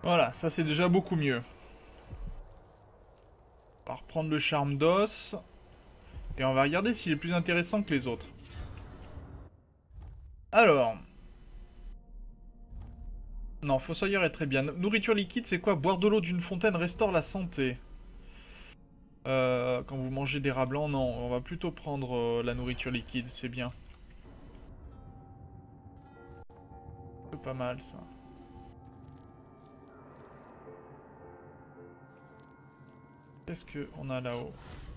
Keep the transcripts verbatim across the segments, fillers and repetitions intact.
Voilà, ça c'est déjà beaucoup mieux. On va reprendre le charme d'os. Et on va regarder s'il est plus intéressant que les autres. Alors. Non, Fossoyeur est très bien. Nourriture liquide, c'est quoi? Boire de l'eau d'une fontaine restaure la santé. Euh, quand vous mangez des rats blancs, non. On va plutôt prendre euh, la nourriture liquide, c'est bien. C'est pas mal ça. Qu'est-ce qu'on a là-haut?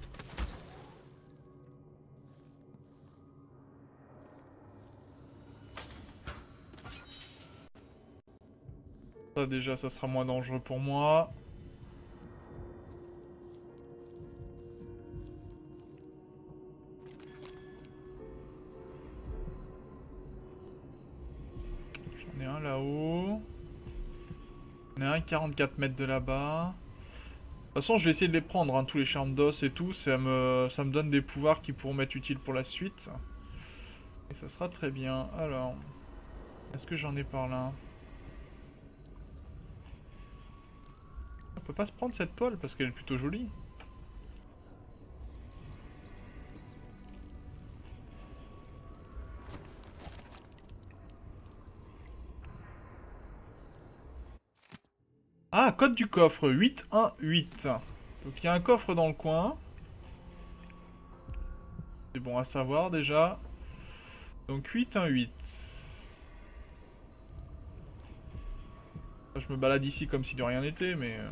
Ça déjà, ça sera moins dangereux pour moi. J'en ai un là-haut. J'en ai un quarante-quatre mètres de là-bas. De toute façon, je vais essayer de les prendre, hein, tous les charmes d'os et tout. Ça me, ça me donne des pouvoirs qui pourront m'être utiles pour la suite. Et ça sera très bien. Alors, est-ce que j'en ai par là? On peut pas se prendre cette toile parce qu'elle est plutôt jolie. Ah, code du coffre, huit un huit. Donc il y a un coffre dans le coin. C'est bon à savoir déjà. Donc huit un huit. Je me balade ici comme si de rien n'était, mais... euh,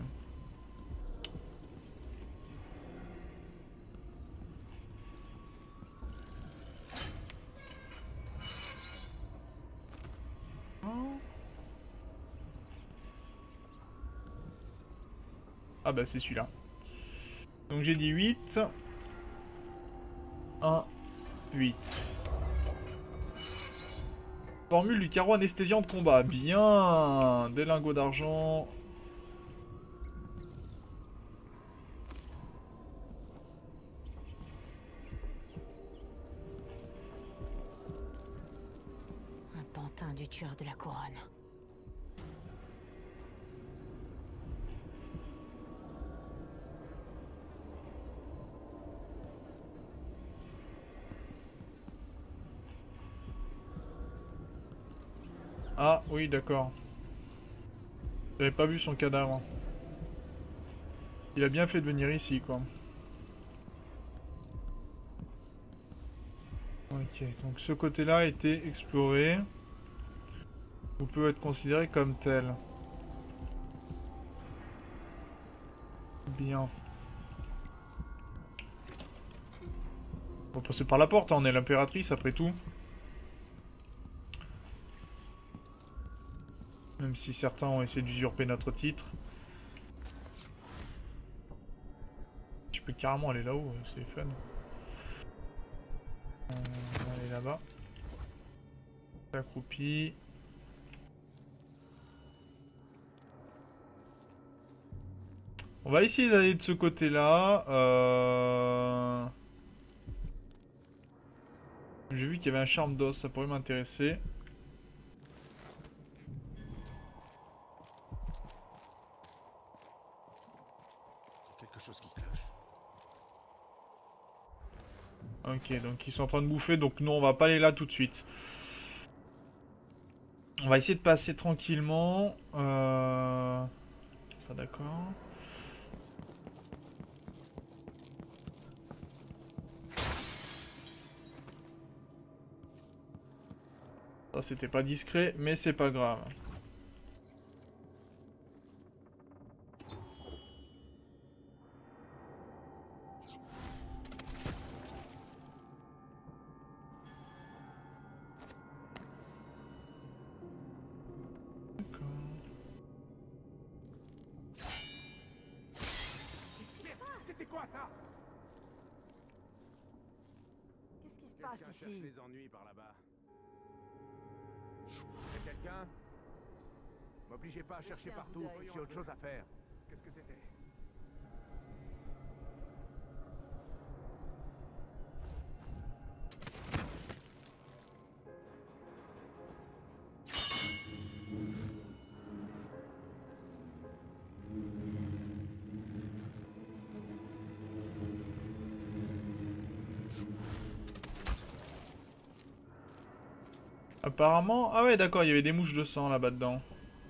Ah bah c'est celui-là. Donc j'ai dit huit un huit. Formule du carreau anesthésiant de combat. Bien. Des lingots d'argent. Un pantin du tueur de la couronne. Ah oui, d'accord. J'avais pas vu son cadavre. Il a bien fait de venir ici, quoi. Ok, donc ce côté-là a été exploré. Ou peut être considéré comme tel. Bien. On va passer par la porte, hein, on est l'impératrice après tout. Même si certains ont essayé d'usurper notre titre. Je peux carrément aller là-haut, c'est fun. On va aller là-bas. Accroupi. On va essayer d'aller de ce côté-là. Euh... J'ai vu qu'il y avait un charme d'os, ça pourrait m'intéresser. Quelque chose qui cloche. Ok, donc ils sont en train de bouffer, donc non, on va pas aller là tout de suite. On va essayer de passer tranquillement. Euh... Ça d'accord. Ça c'était pas discret, mais c'est pas grave. C'était quoi ça? Qu'est-ce qui se passe Quelqu'un cherche ici? les ennuis par là-bas. C'est quelqu'un? M'obligez pas à chercher Jetez un partout, coup d'œil. j'ai autre chose à faire. Qu'est-ce que c'était? Apparemment... Ah ouais, d'accord, il y avait des mouches de sang là-bas dedans.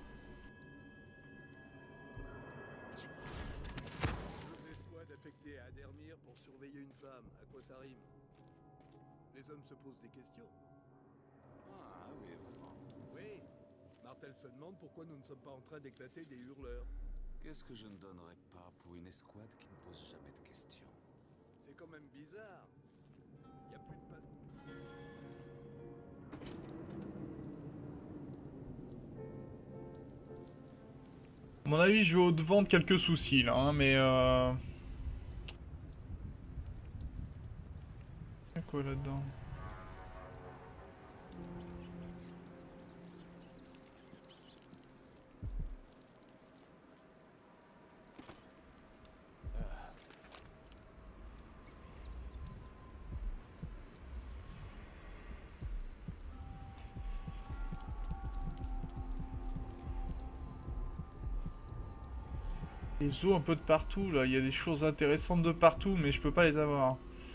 Deux escouades affectées à Adermir pour surveiller une femme. À quoi ça rime? Les hommes se posent des questions. Ah oui, vraiment. Oui. Martel se demande pourquoi nous ne sommes pas en train d'éclater des hurleurs. Qu'est-ce que je ne donnerais pas pour une escouade qui ne pose jamais de questions? C'est quand même bizarre. Y a plus de passe. À mon avis, je vais au-devant de quelques soucis là, hein, mais euh... Y'a quoi là-dedans? Les os un peu de partout là, il y a des choses intéressantes de partout, mais je peux pas les avoir.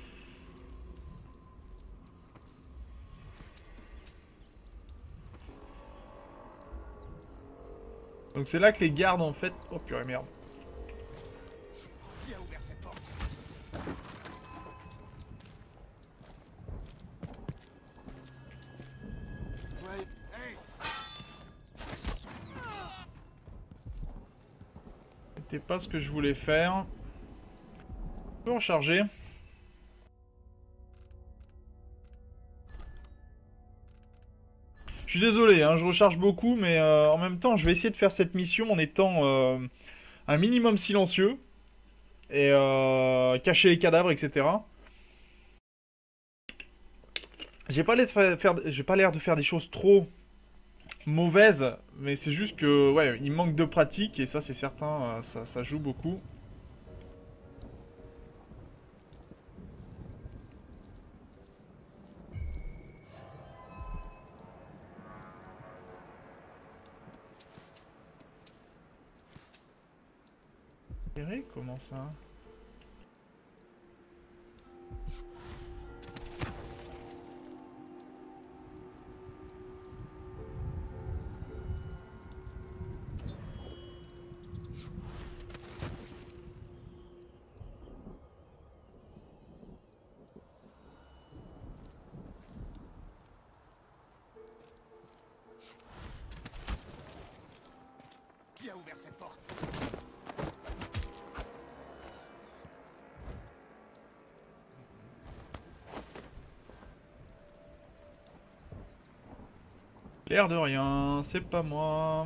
Donc c'est là que les gardes en fait... Oh purée merde. Qui a ouvert cette porte? Ouais. Hey! C'était pas ce que je voulais faire. Je peux recharger. Je suis désolé, hein, je recharge beaucoup, mais euh, en même temps, je vais essayer de faire cette mission en étant euh, un minimum silencieux et euh, cacher les cadavres, et cetera. J'ai pas l'air de faire, faire- j'ai pas l'air de faire des choses trop mauvaises, mais c'est juste que ouais, il manque de pratique et ça, c'est certain, euh, ça, ça joue beaucoup. Eric, comment ça? Qui a ouvert cette porte? L'air de rien, c'est pas moi.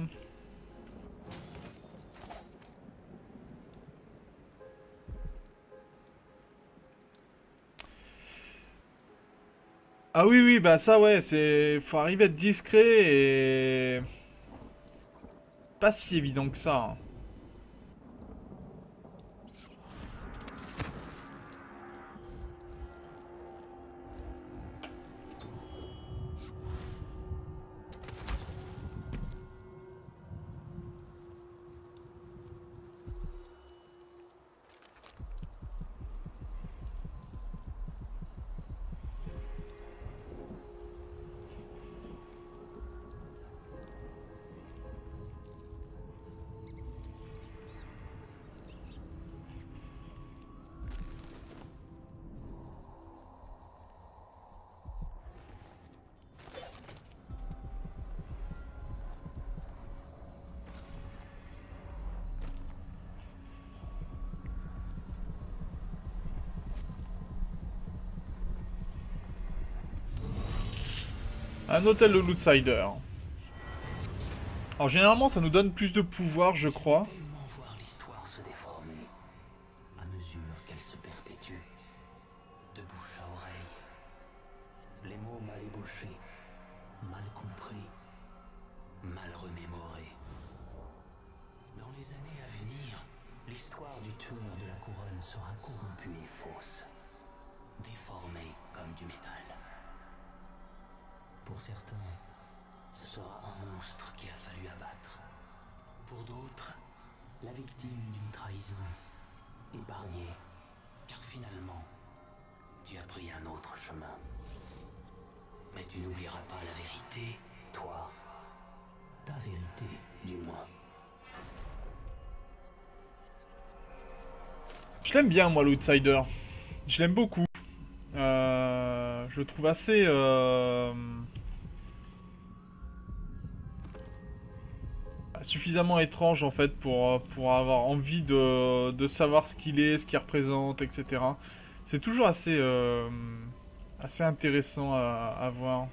Ah oui, oui, bah ça ouais, c'est... Faut arriver à être discret et... Pas si évident que ça, hein. Un hôtel de l'Outsider. Alors généralement ça nous donne plus de pouvoir je crois. Tellement voir l'histoire se déformer à mesure qu'elle se perpétue, de bouche à oreille. Les mots mal ébauchés, mal compris, mal remémorés. Dans les années à venir, l'histoire du tueur de la couronne sera corrompue et fausse, déformée comme du métal. Pour certains, ce sera un monstre qu'il a fallu abattre. Pour d'autres, la victime d'une trahison, épargnée, car finalement, tu as pris un autre chemin. Mais tu n'oublieras pas la vérité, toi. Ta vérité, du moins. Je l'aime bien, moi, l'Outsider. Je l'aime beaucoup. Euh, je le trouve assez... euh, suffisamment étrange, en fait, pour, pour avoir envie de, de savoir ce qu'il est, ce qu'il représente, et cetera. C'est toujours assez... euh, assez intéressant à, à voir.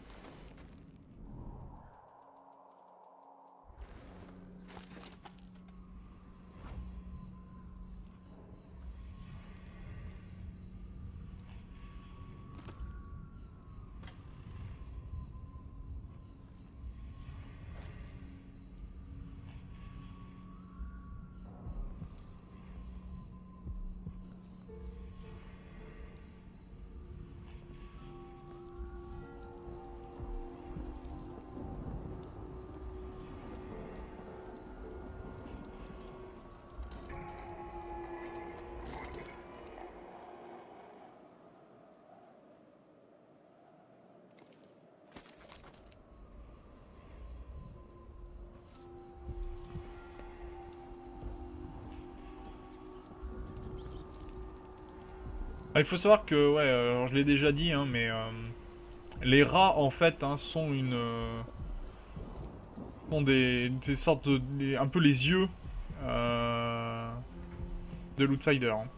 Ah, il faut savoir que, ouais, euh, alors je l'ai déjà dit, hein, mais euh, les rats, en fait, hein, sont une... euh, sont des, des sortes de... des- un peu les yeux euh, de l'Outsider. Hein.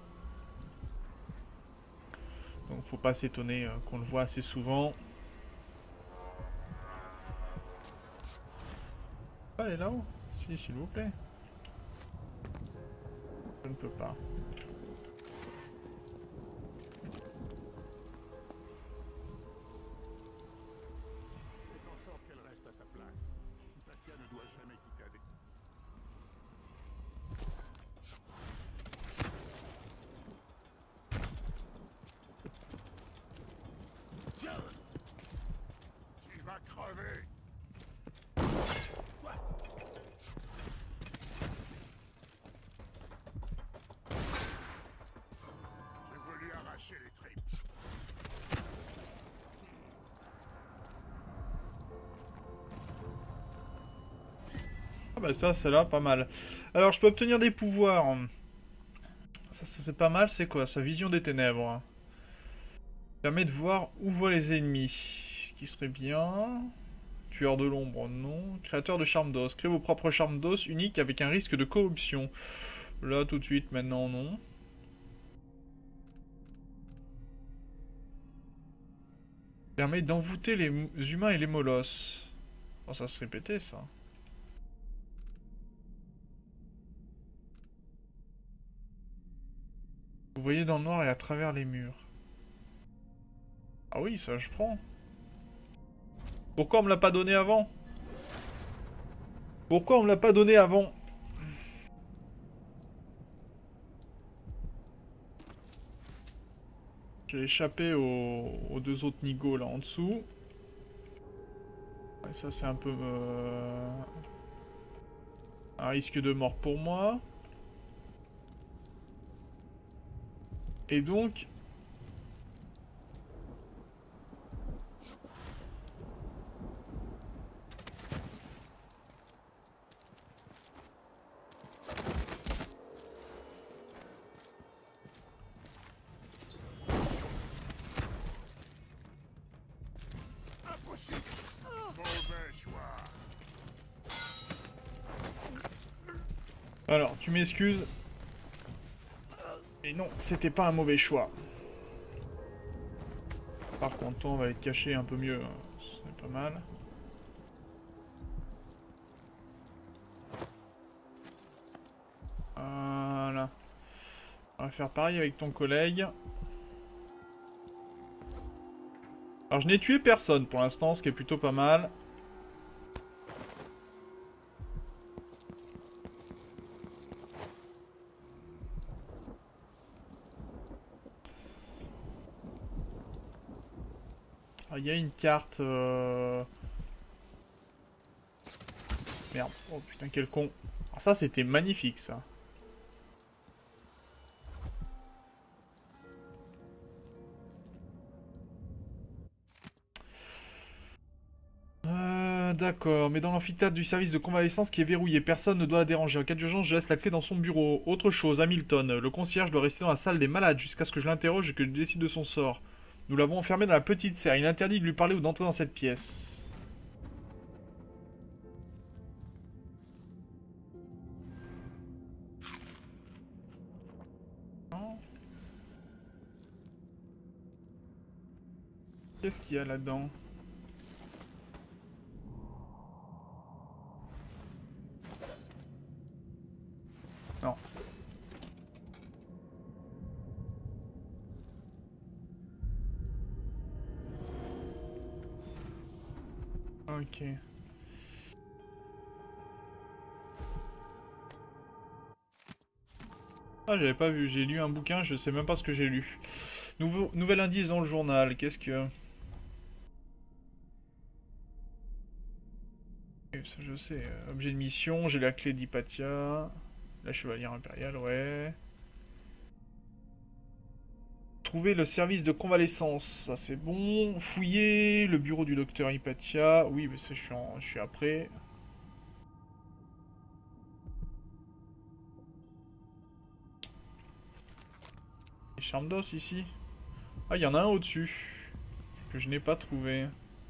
Donc faut pas s'étonner euh, qu'on le voit assez souvent. Ah, elle est là-haut. Si, s'il vous plaît. Je ne peux pas. Fais en sorte qu'elle reste à sa place. Hypatia ne doit jamais quitter Adé. Tiens! Tu vas crever! J'ai voulu arracher les tripes. Ah bah ça, c'est là, pas mal. Alors, je peux obtenir des pouvoirs. Ça, ça c'est pas mal, c'est quoi? Sa vision des ténèbres. Permet de voir où voient les ennemis. Ce qui serait bien... Tueur de l'ombre, non. Créateur de charme d'os. Créez vos propres charmes d'os uniques avec un risque de corruption. Là, tout de suite, maintenant, non. Permet d'envoûter les humains et les molosses. Oh, ça se répétait, ça. Vous voyez dans le noir et à travers les murs. Ah oui, ça, je prends. Pourquoi on me l'a pas donné avant? Pourquoi on me l'a pas donné avant? J'ai échappé aux... aux deux autres nigauds là en dessous. Ouais, ça c'est un peu... Euh... un risque de mort pour moi. Et donc... Impossible! Mauvais choix! Alors, tu m'excuses. Et non, c'était pas un mauvais choix. Par contre, toi, on va être caché un peu mieux. C'est pas mal. Voilà. On va faire pareil avec ton collègue. Alors, je n'ai tué personne pour l'instant, ce qui est plutôt pas mal. Il y a une carte... Euh... Merde. Oh putain, quel con. Alors ça, c'était magnifique, ça. d'accord, mais dans l'amphithéâtre du service de convalescence qui est verrouillé, personne ne doit la déranger. En cas d'urgence, je laisse la clé dans son bureau. Autre chose, Hamilton, le concierge doit rester dans la salle des malades jusqu'à ce que je l'interroge et que je décide de son sort. Nous l'avons enfermé dans la petite serre. Il est interdit de lui parler ou d'entrer dans cette pièce. Qu'est-ce qu'il y a là-dedans? Non. Ok. Ah, j'avais pas vu. J'ai lu un bouquin, je sais même pas ce que j'ai lu. Nouveau, nouvel indice dans le journal. Qu'est-ce que... Ça, je sais. Objet de mission, j'ai la clé d'Hypatia. La chevalière impériale, ouais. Trouver le service de convalescence, ça c'est bon. Fouiller le bureau du docteur Hypatia. Oui, mais ça, je suis, en, je suis après. Les charmes d'os ici. Ah, il y en a un au-dessus. Que je n'ai pas trouvé.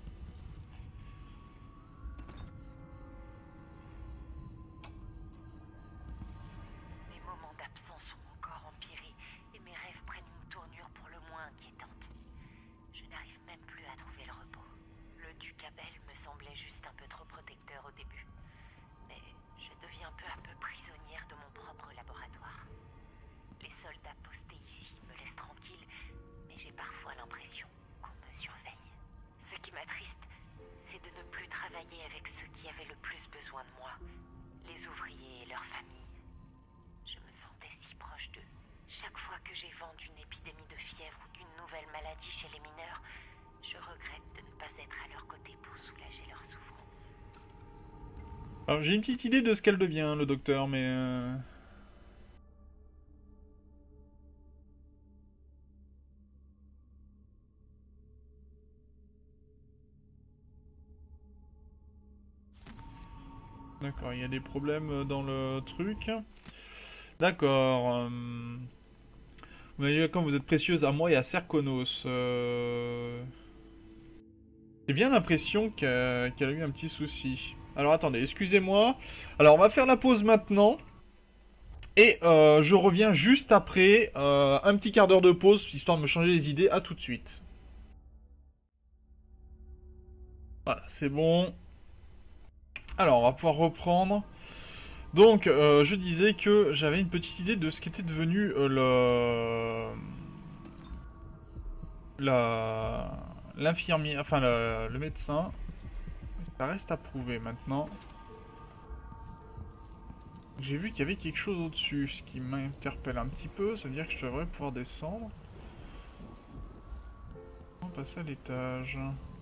Mes moments d'absence ont encore empiré et mes rêves prennent une tournure pour le moins inquiétante. Je n'arrive même plus à trouver le repos. Le duc Abel me semblait juste un peu trop protecteur au début. Mais je deviens peu à peu prisonnière de mon propre laboratoire. Les soldats postés ici me laissent tranquille, mais j'ai parfois l'impression qu'on me surveille. Ce qui m'attriste, c'est de ne plus travailler avec ceux qui avaient le plus besoin de moi, les ouvriers et leurs familles. Je me sentais si proche d'eux. Chaque fois que j'ai vent d'une épidémie de fièvre ou d'une nouvelle maladie chez les mineurs, je regrette de ne pas être à leur côté pour soulager leur souffrance. Alors j'ai une petite idée de ce qu'elle devient, le docteur, mais... Euh... D'accord, il y a des problèmes dans le truc. D'accord. Euh... Vous m'avez dit quand vous êtes précieuse à moi et à Serkonos. Euh... J'ai bien l'impression qu'elle qu'elle a eu un petit souci. Alors attendez, excusez-moi. Alors on va faire la pause maintenant. Et euh, je reviens juste après. Euh, un petit quart d'heure de pause, histoire de me changer les idées. À tout de suite. Voilà, c'est bon. Alors on va pouvoir reprendre. Donc euh, je disais que j'avais une petite idée de ce qu'était devenu euh, le... La... L'infirmier, enfin le, le médecin. Ça reste à prouver maintenant. J'ai vu qu'il y avait quelque chose au-dessus, ce qui m'interpelle un petit peu. Ça veut dire que je devrais pouvoir descendre. On va passer à l'étage.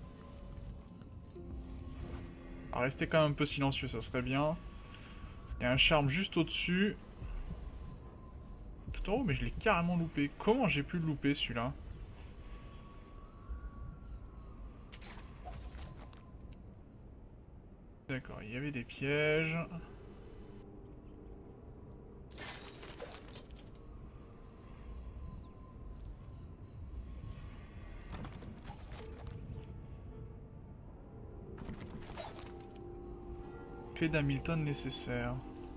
Rester quand même un peu silencieux, ça serait bien. Il y a un charme juste au-dessus. Tout en haut, mais je l'ai carrément loupé. Comment j'ai pu le louper celui-là? D'accord, il y avait des pièges. Clé d'Hamilton nécessaire.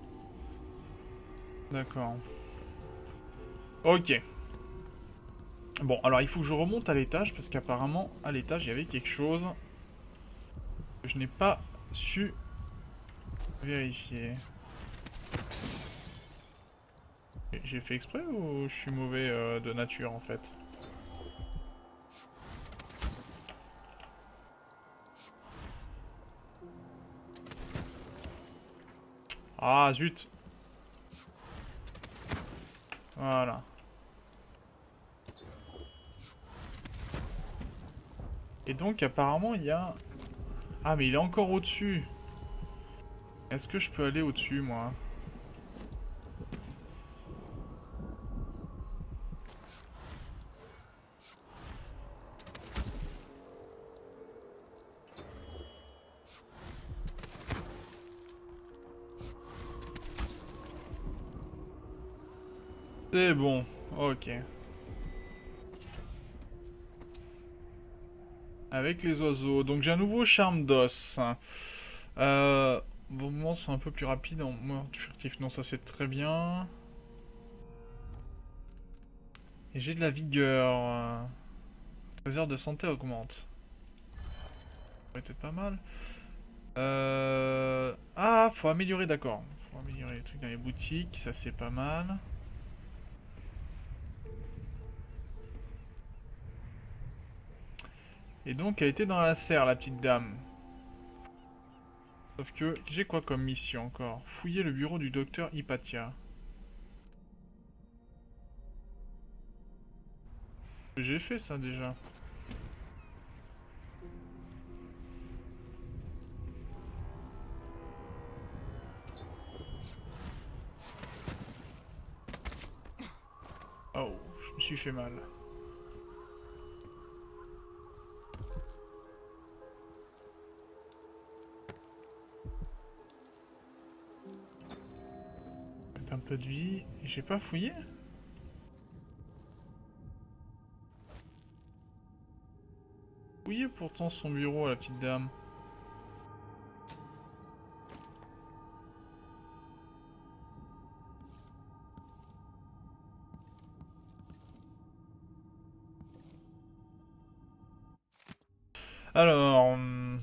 D'accord. Ok. Bon, alors il faut que je remonte à l'étage, parce qu'apparemment, à l'étage, il y avait quelque chose que je n'ai pas su vérifier. J'ai fait exprès ou je suis mauvais euh, de nature, en fait? Ah, zut! Voilà. Et donc, apparemment, il y a... Ah, mais il est encore au-dessus. Est-ce que je peux aller au-dessus, moi? C'est bon, ok. Avec les oiseaux. Donc j'ai un nouveau charme d'os. Euh, bon, moment sont un peu plus rapides en mode furtif. Non, ça c'est très bien. Et j'ai de la vigueur. treize heures de santé augmente. Ça peut être pas mal. Euh... Ah, faut améliorer, d'accord. Faut améliorer les trucs dans les boutiques, ça c'est pas mal. Et donc, elle était dans la serre, la petite dame. Sauf que, j'ai quoi comme mission encore? Fouiller le bureau du docteur Hypatia. J'ai fait ça déjà. Oh, je me suis fait mal. Un peu de vie. J'ai pas fouillé? Fouillé pourtant son bureau à la petite dame. Alors... hum,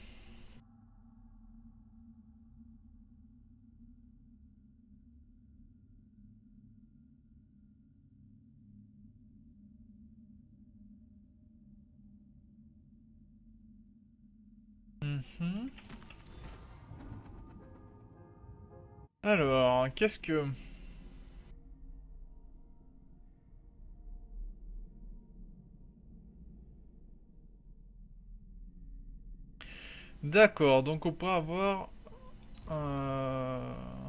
mhm. Alors, qu'est-ce que... D'accord, donc on pourra avoir... Euh...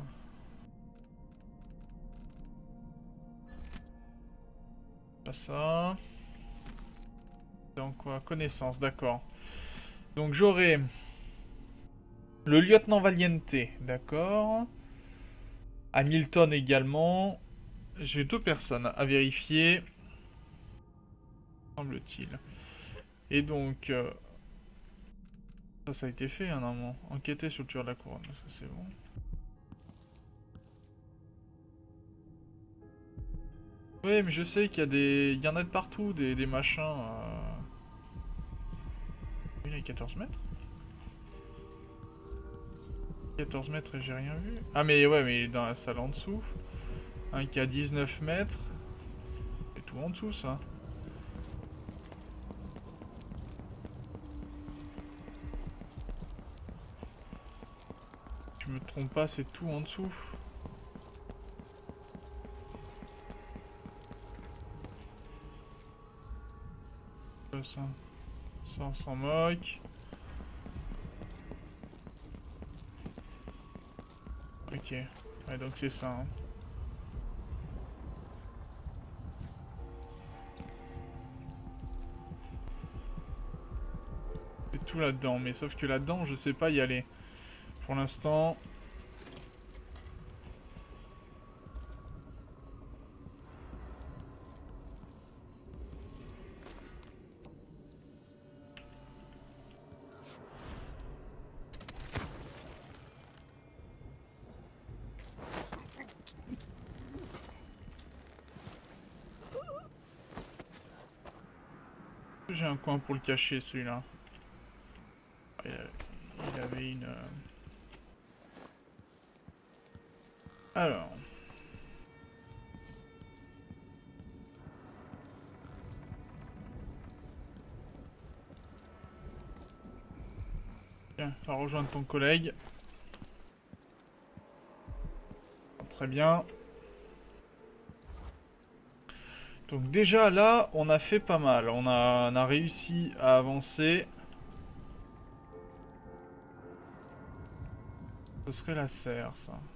Pas ça... Donc quoi? Connaissance, d'accord. Donc j'aurai... Le lieutenant Valiente, d'accord. Hamilton également. J'ai deux personnes à vérifier. Semble-t-il. Et donc... euh, Ça, ça a été fait, hein, normalement. Enquêter sur le tueur de la couronne, ça c'est bon. Oui, mais je sais qu'il y a des... Il y en a de partout, des, des machins... Euh... Il y a quatorze mètres quatorze mètres et j'ai rien vu. Ah mais ouais, mais il est dans la salle en dessous. Un qui a dix-neuf mètres. C'est tout en dessous, ça. Je me trompe pas, c'est tout en dessous. Ça, ça on s'en moque. Ok, ouais, donc c'est ça. Hein. C'est tout là-dedans, mais sauf que là-dedans, je sais pas y aller. Pour l'instant... J'ai un coin pour le cacher, celui-là. Il il avait une... euh, Alors... Tiens, va rejoindre ton collègue. Très bien. Donc déjà là, on a fait pas mal. On a, on a réussi à avancer. Ce serait la serre, ça.